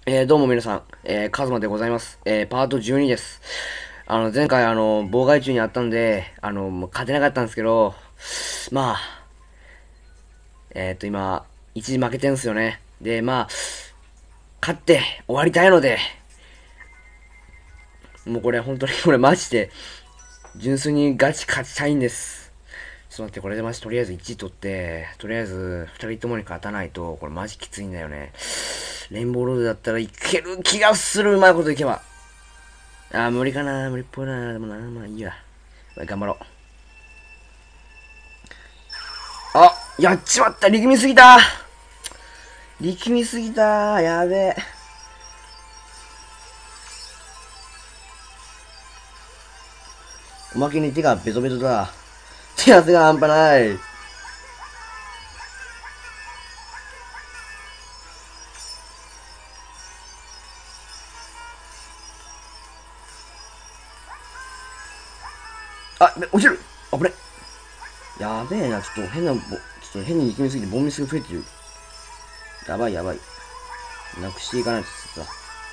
どうも皆さん、カズマでございます。パート12です。前回妨害中にあったんで、もう勝てなかったんですけど、まあ、今、一時負けてんすよね。で、まあ、勝って終わりたいので、もうこれ本当にこれマジで、純粋にガチ勝ちたいんです。ちょっと待って、これでマジとりあえず1位取って、とりあえず2人ともに勝たないと、これマジきついんだよね。レインボーロードだったらいける気がする、うまいこといけば。無理かな、無理っぽいな、でもな、まあいいや。頑張ろう。やっちまった、力みすぎた。力みすぎた、やべえ。おまけに手がベトベトだ。手汗が半端ない。落ちる。あ、これ。やべえな、ちょっと変な、ちょっと変に力みすぎてボンミスが増えてる。やばいやばい。なくしていかないとさ。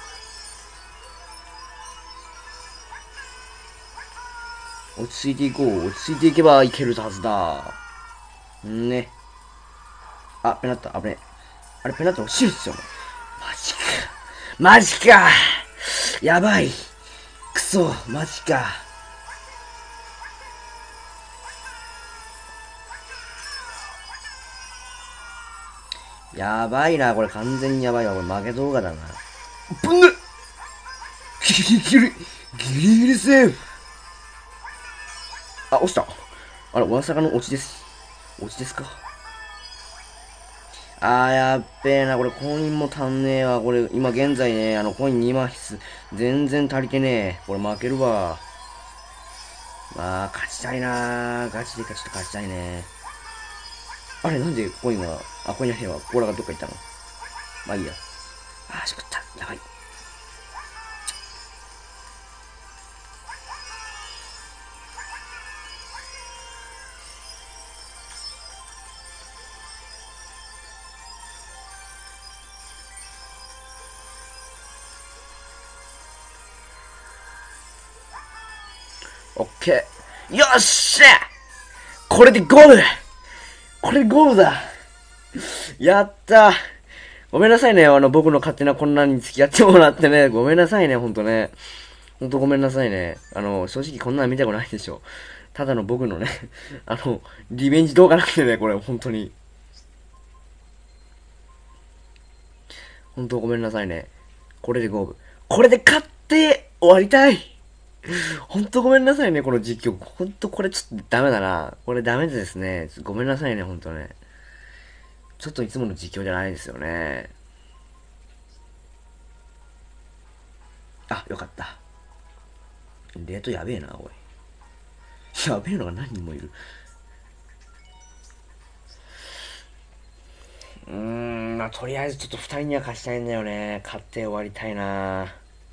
落ち着いていこう。落ち着いていけばいけるはずだ。んね。ペナッタ、危ねえ。あれ、ペナッタ落ちるっすよね。マジか。マジか。やばい。くそ、マジか。やばいな、これ完全にやばいわ。これ負け動画だな。ぶんねギリギリ、ギリギリセーフ。落ちた。あれ、まさかの落ちです。落ちですか。やっべえな。これ、コインも足んねえわ。これ、今現在ね、コイン2枚必須。全然足りてねえ。これ負けるわ。まあ、勝ちたいな。ガチでちょっと勝ちたいね。あれ、なんでコインが、コインやへんわ。コーラがどっか行ったの。まあいいや。しくった。やばい。オッケー。よっしゃこれでゴールこれゴールだやったーごめんなさいね、僕の勝手な混乱に付き合ってもらってね。ごめんなさいね、ほんとね。ほんとごめんなさいね。正直こんなん見たことないでしょ。ただの僕のね、リベンジ動画なんでね、これ、本当に。本当ごめんなさいね。これでゴール。これで勝って終わりたいほんとごめんなさいね、この実況。ほんとこれちょっとダメだな。これダメですね。ごめんなさいね、ほんとね。ちょっといつもの実況じゃないですよね。よかった。レートやべえな、おい。やべえのが何人もいる。とりあえずちょっと二人には勝ちたいんだよね。勝って終わりたいな。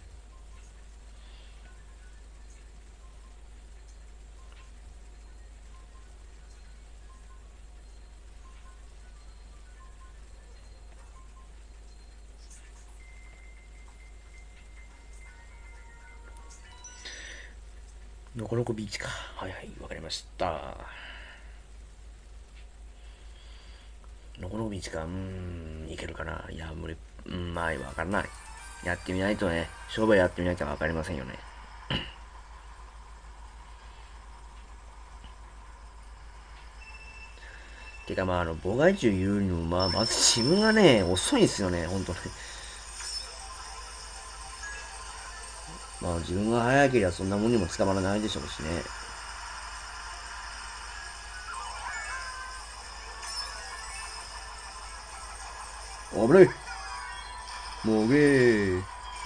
のこのこビーチか。はいはい、わかりました。のこのこビーチか。いけるかな。いや、無理。まあ、わからない。やってみないとね、商売やってみないとわかりませんよね。てかまあ、妨害中言うにも、まず自分がね、遅いんですよね、ほんとね。まあ、自分が早ければそんなもんにも捕まらないでしょうしね。危ない。もげー。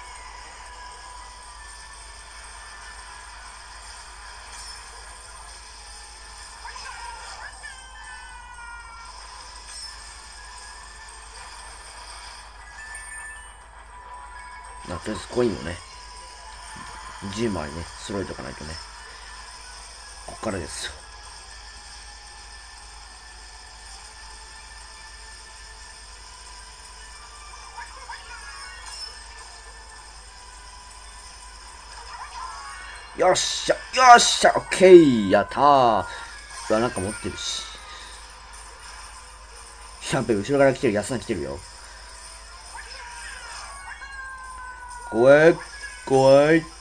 とりあえずコインをね、10枚ね、揃えとかないとね。こっからですよ。 よっしゃ、よっしゃ、オッケー、やったー。うわ、なんか持ってるし。やっべ、後ろから来てる、安さん来てるよ。怖い、怖い。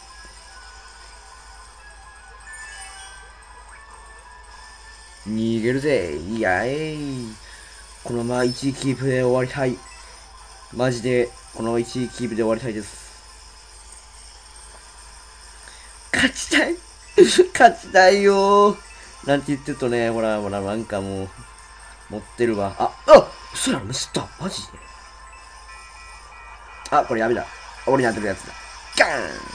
逃げるぜ、いやい。このまま1位キープで終わりたい。マジで、この1位キープで終わりたいです。勝ちたい勝ちたいよー。なんて言ってるとね、ほら、ほら、なんかもう、持ってるわ。そやろ、ミスった。マジで。これやべだ。俺に当てるやつだ。ガ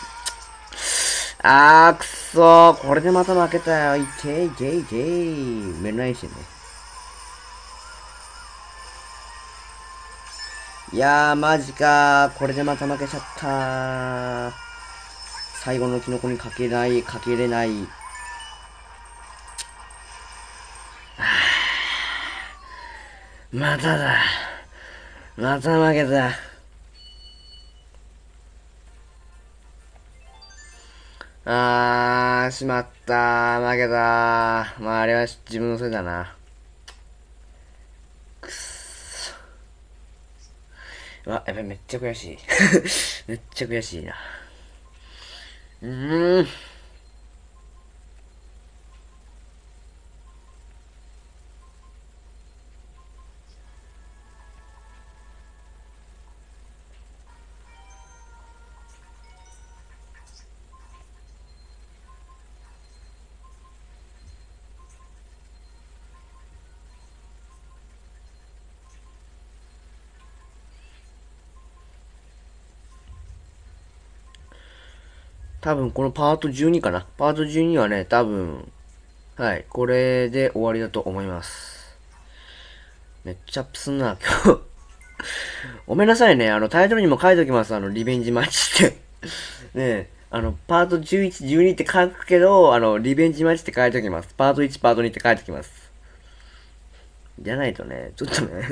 ーンくそー。これでまた負けたよ。いけいけいけい。目のないしね。いやー、マジかー。これでまた負けちゃったー。最後のキノコにかけない、かけれない。まただ。また負けた。しまったー。負けたー。まあ、あれは自分のせいだな。くっそ。やばい、めっちゃ悔しい。めっちゃ悔しいな。多分このパート12かな。パート12はね、多分、はい、これで終わりだと思います。めっちゃアップすんな、今日。ごめんなさいね、タイトルにも書いておきます、リベンジマッチって。ねえ、パート11、12って書くけど、リベンジマッチって書いておきます。パート1、パート2って書いておきます。じゃないとね、ちょっとね。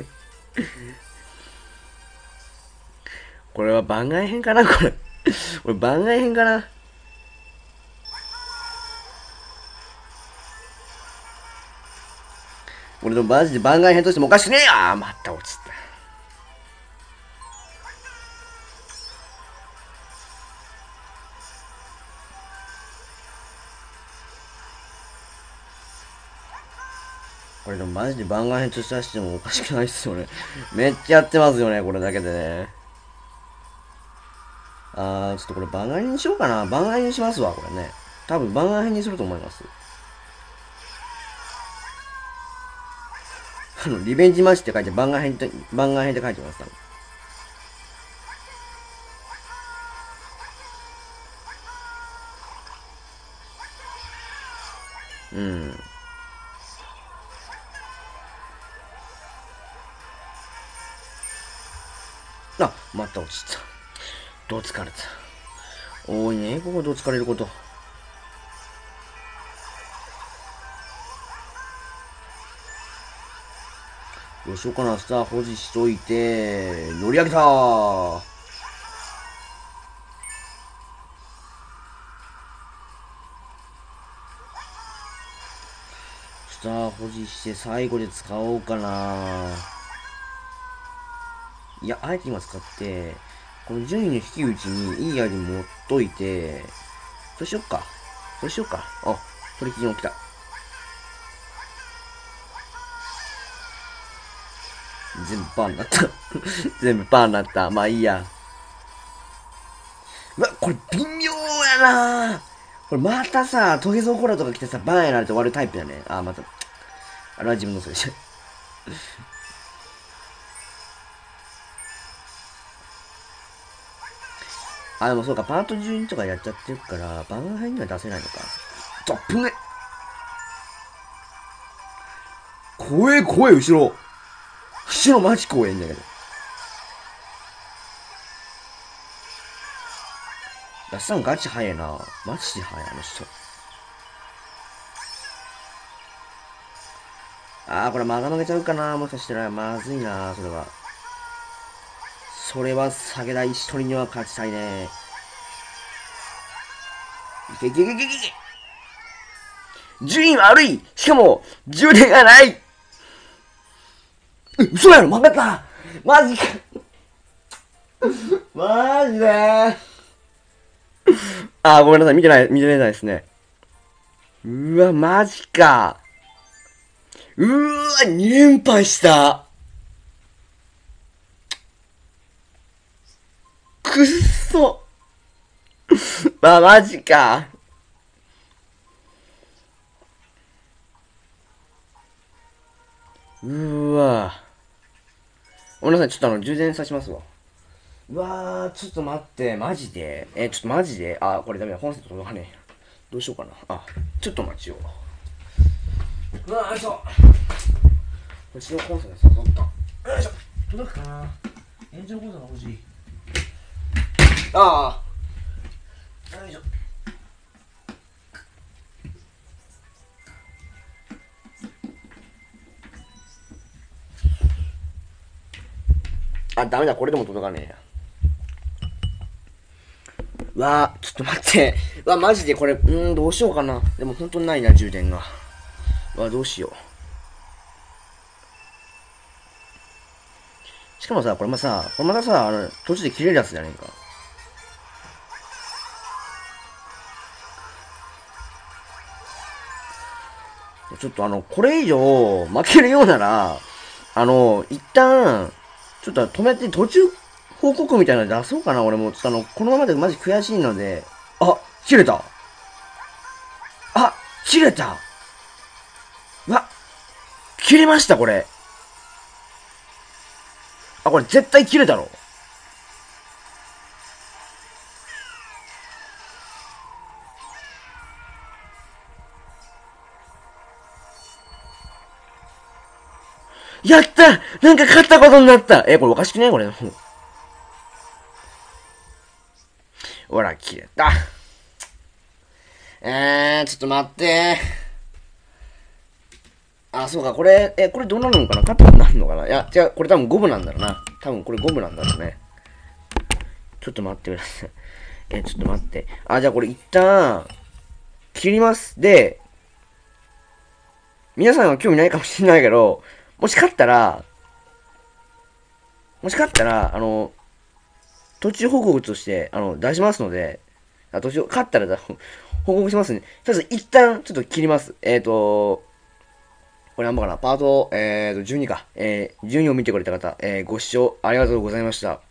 これは番外編かなこれ。これ番外編かな。俺のマジで番外編としてもおかしくねえよ。また落ちた。これでもマジで番外編としてもおかしくないっすよね。めっちゃやってますよね、これだけでね。ちょっとこれ番外編にしようかな。番外編にしますわ、これね。多分番外編にすると思います。リベンジマッチって書いて番外編って書いてます、多分。うん。また落ちた。どう疲れた。多いね、ここどう疲れること。どうしようかな、スター保持しといて、乗り上げたー。スター保持して最後で使おうかな。いや、あえて今使って、この順位の引き打ちにいいアイテム持っといて、そうしよっか。そうしようか。取り切り起きた。全部パーになった。全部パーになった。まあいいや。これ微妙やな。これまたさ、トゲゾウコラとか来てさ、バーンやられて終わるタイプやね。また。あれは自分のせいでしょ。でもそうか、パート12とかやっちゃってるから、番外編には出せないのか。トップね。怖え怖え、後ろ。後ろマジ怖えんだけど。ダッサンガチ早いな。マジで早い、あの人。これまだ負けちゃうかな。もしかしたら、まずいな、それは。それは下げない一人には勝ちたいね。 いけいけいけいけいけ。順位悪い。しかも、充電がない。嘘やろ、負けた。マジか。マジで。あー、ごめんなさい。見てないですね。うわ、マジか。うーわ、2連敗した。くっそ。マジか。うーわ。ごめんなさい、ちょっと充電さしますわ。うわー、ちょっと待って、マジでちょっとマジでこれダメだ、本線届かねえ。どうしようかな。ちょっと待ちよう。うわー、よいしょ。こっちのコンセント届った。よいしょ。届くかな。延長コンセントが欲しい。よいしょ。ダメだ、これでも届かねえや。うわー、ちょっと待って。うわ、マジでこれ、どうしようかな。でも本当にないな、充電が。うわ、どうしよう。しかもさ、これまたさ、途中で切れるやつじゃねえか。ちょっとこれ以上負けるようなら、一旦、ちょっと止めて途中報告みたいなの出そうかな、俺も。ちょっとこのままでマジ悔しいので、切れた。切れた。切れました、これ。これ絶対切れたろ。やった、なんか勝ったことになった。これおかしくねこれ。ほら、切れた。ちょっと待って。そうか、これどうなるのかな、勝ったことになるのかな。いや、違う、これ多分5分なんだろうな。多分これ5分なんだろうね。ちょっと待ってください。ちょっと待って。じゃあこれ一旦、切ります。で、皆さんは興味ないかもしれないけど、もし勝ったら、途中報告として、出しますので、途中、勝ったら報告しますね。とりあえず、一旦、ちょっと切ります。これ何番かなパート、12か。12を見てくれた方、ご視聴ありがとうございました。